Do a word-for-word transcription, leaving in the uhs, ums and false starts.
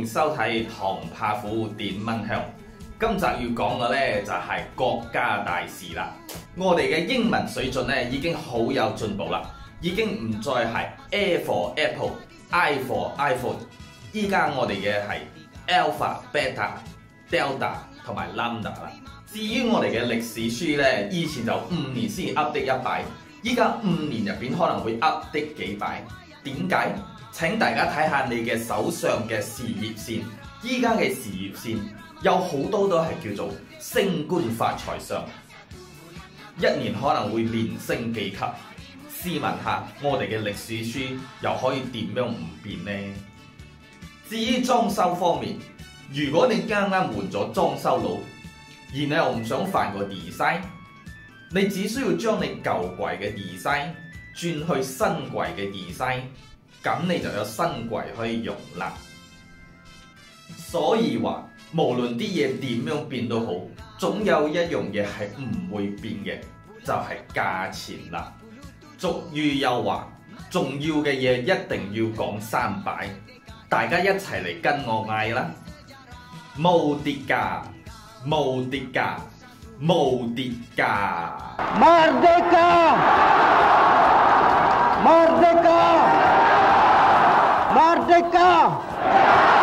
收睇唐伯虎點蚊香。今集要講嘅呢，就係國家大事啦。我哋嘅英文水準呢已經好有進步啦，已經唔再係 A for Apple、I for iPhone， 依家我哋嘅係 Alpha、Beta、Delta 同埋 Lambda 啦。至於我哋嘅歷史書呢，以前就五年先 update 一擺，依家五年入邊可能會 update 幾擺。點解？請大家睇下你嘅手上嘅事業線，依家嘅事業線有好多都係叫做升官發財相，一年可能會連升幾級。試問下，我哋嘅歷史書又可以點樣唔變呢？至於裝修方面，如果你啱啱換咗裝修佬，然後又唔想煩個 design， 你只需要將你舊櫃嘅 design 轉去新櫃嘅 design， 咁你就有新櫃可以用啦。所以話，無論啲嘢點樣變都好，總有一樣嘢係唔會變嘅，就係價錢啦。俗語又話，重要嘅嘢一定要講三擺，大家一齊嚟跟我嗌啦！冇跌價，冇跌價，冇跌價。 Merdeka! Merdeka! Merdeka!